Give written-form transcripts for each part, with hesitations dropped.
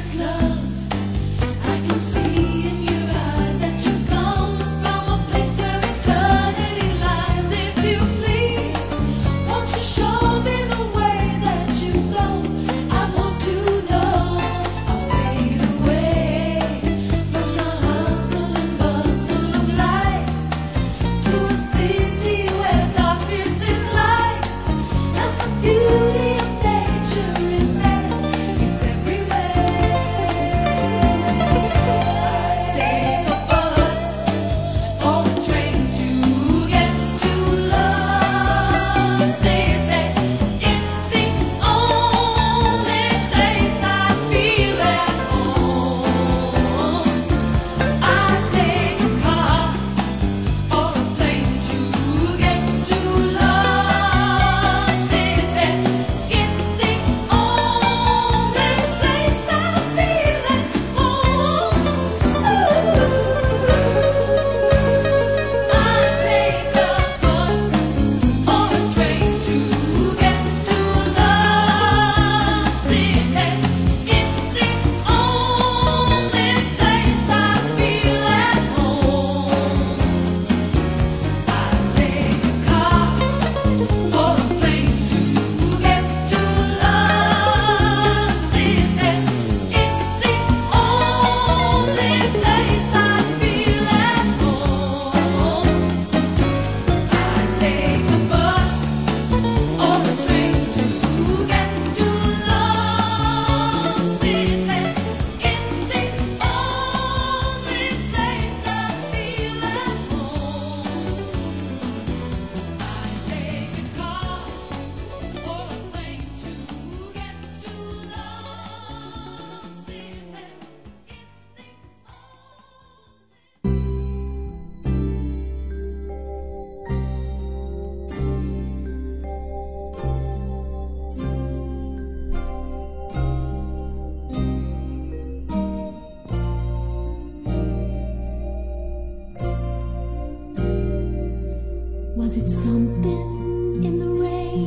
Was it something in the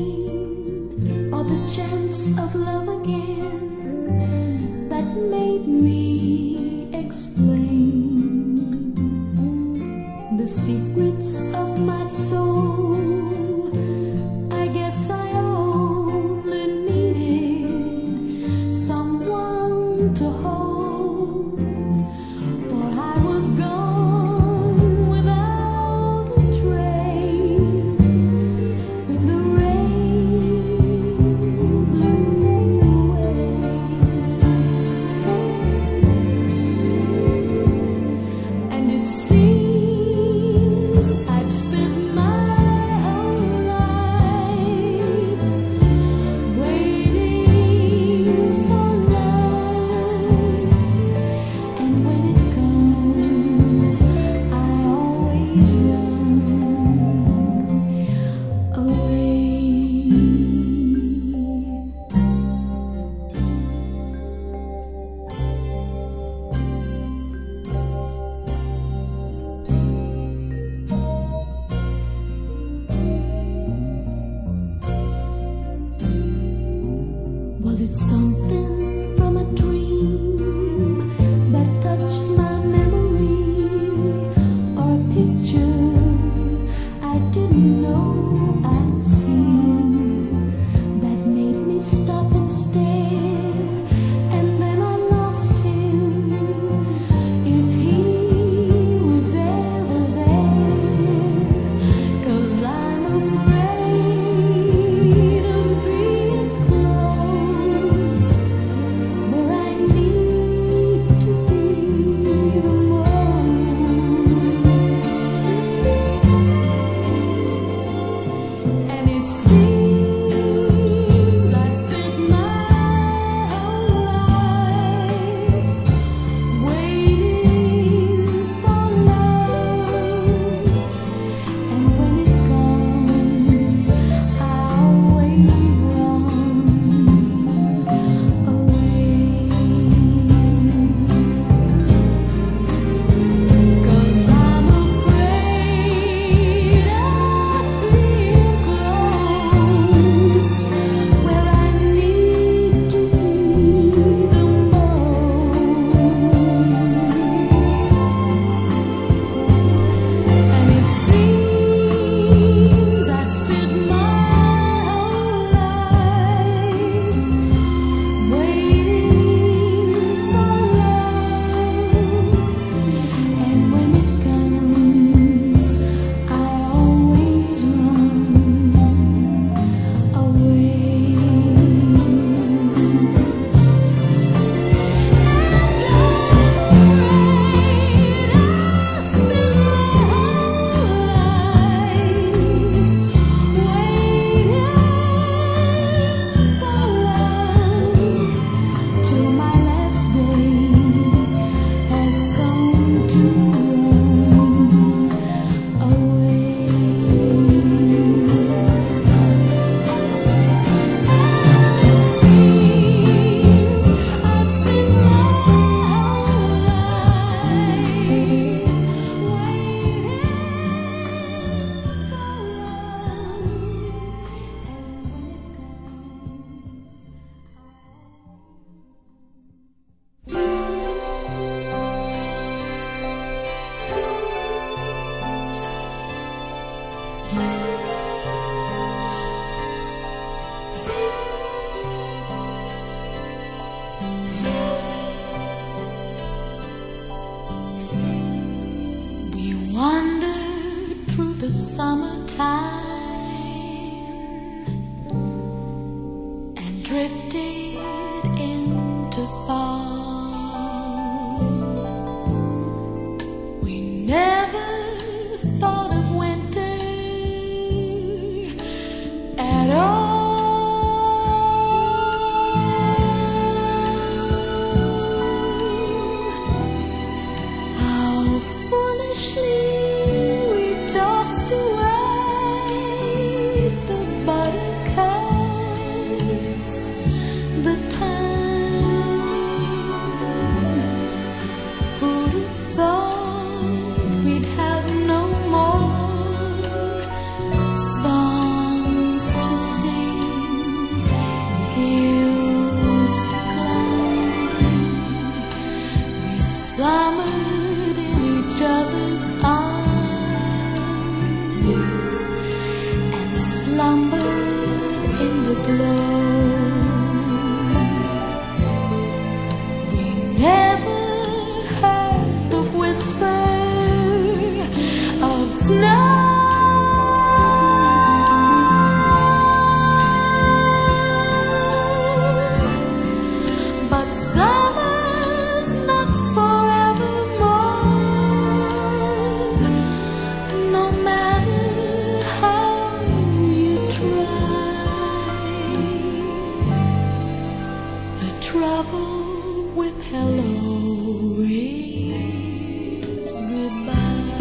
rain, or the chance of love again, that made me explain the secrets of my soul? I guess I only needed someone to hold, for I was gone for love. We wandered through the summertime and drifted into fall. We never thought of winter at all. We tossed away the buttercups, the time. Who'd have thought we'd have no more songs to sing, hills to climb. We summered in each other's arms and slumbered in the glow. We never heard the whisper of snow, but summer's not forevermore, no matter how you try. The trouble with hello is goodbye.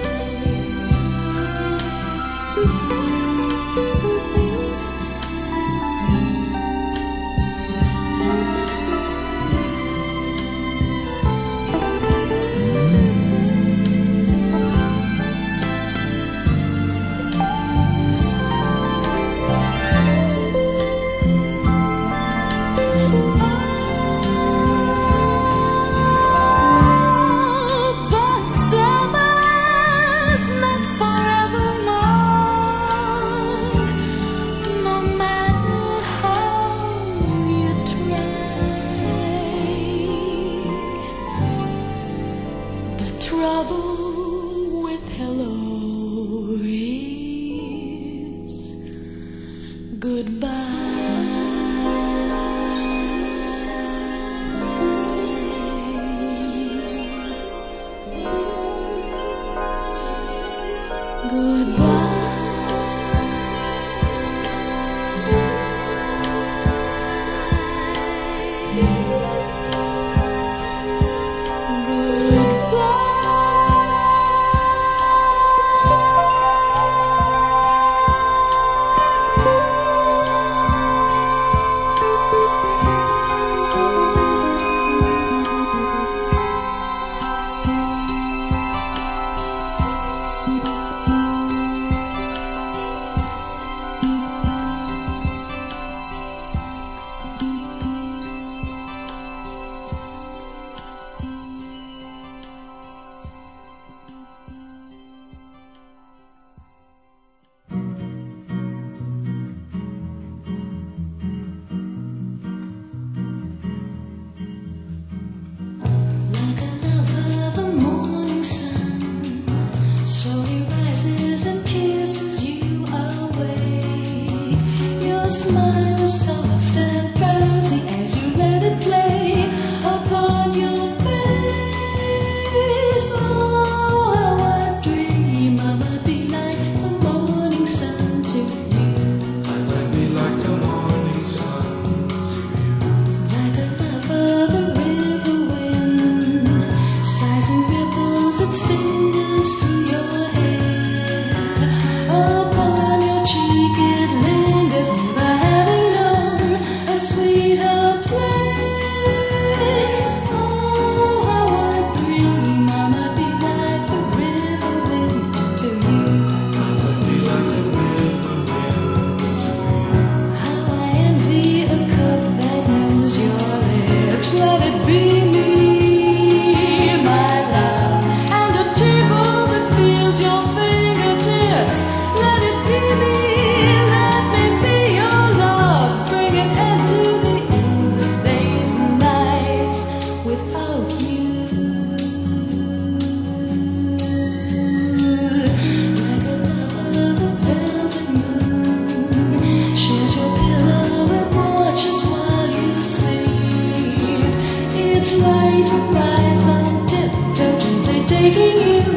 Trouble with hello is goodbye. Goodbye. Smile soft and drowsy as you let it play upon your face. Oh, how I dream I might be like the morning sun to you. I might be like the morning sun to you. Like a lover, the river wind sighs and ripples its fingers through your hair. Upon your cheek it lingers, never having known a sweeter place. Oh, how I dream I might be like the river wind to you. I might be like the river wind to you. How I envy a cup that knows your lips. Let it be me, my love, and a table that feels your fingertips. Let it be me. Let me be your love. Bring an end to the endless days and nights. It's light arrives on tiptoe, gently taking you